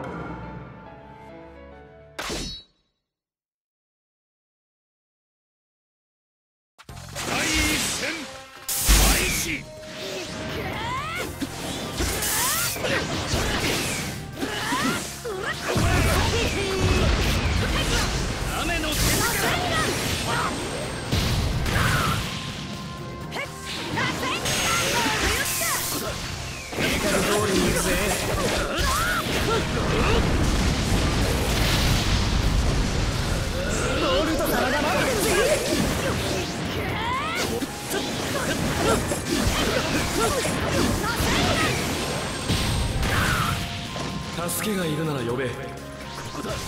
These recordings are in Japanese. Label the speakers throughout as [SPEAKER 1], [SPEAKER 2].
[SPEAKER 1] 第一戦開始。雨の手力通りに行くぜ。ボルト様が待ってるぜ。助けがいるなら呼べ。ここだ。こ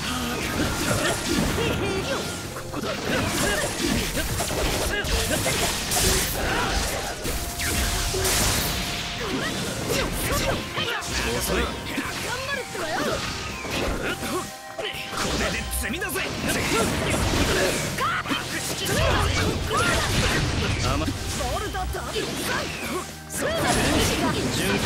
[SPEAKER 1] こだ。遅い。頑張るってばよ。これで積み出せ。ボルトと準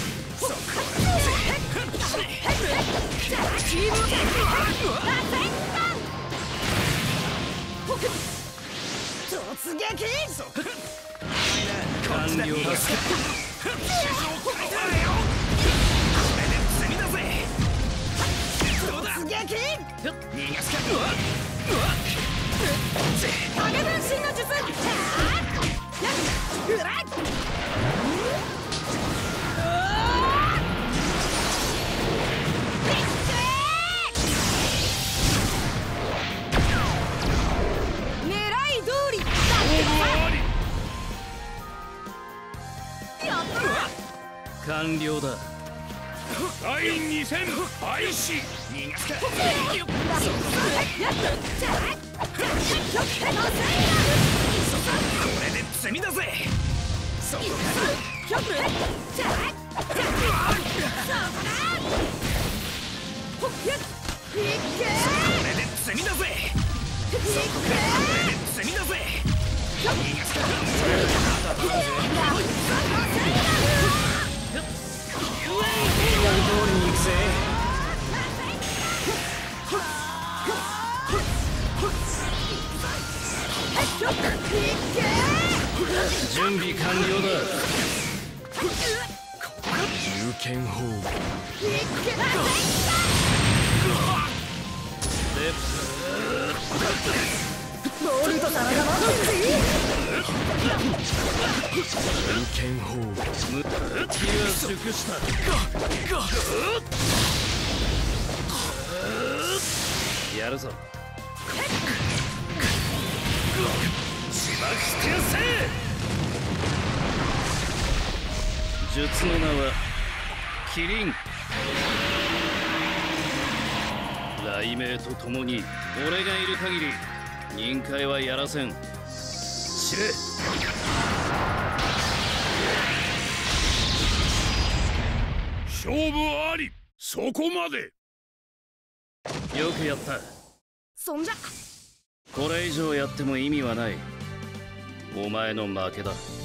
[SPEAKER 1] 突撃完了だ。突撃逃がすか。影分身の術。完了だ。第2戦開始。逃がすか。これで積み出せ。そこからこれで積み出せ。そこからこれで積み出せ。逃がすか。通りに行くぜ。準備完了だ。龍拳砲。ボルト様が待ってるぜ。龍拳砲。気は熟した。やるぞ。しばきてやせ。術の名はキリン。雷鳴とともに俺がいる限り任界はやらせん。知れ。勝負あり。そこまで。よくやった。そんじゃこれ以上やっても意味はない。お前の負けだ。